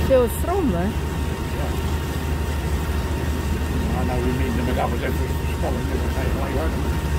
Veel stroom, hè? Ja. Nou, we meet de middag eens even spanning, dan ga je gelijk harder.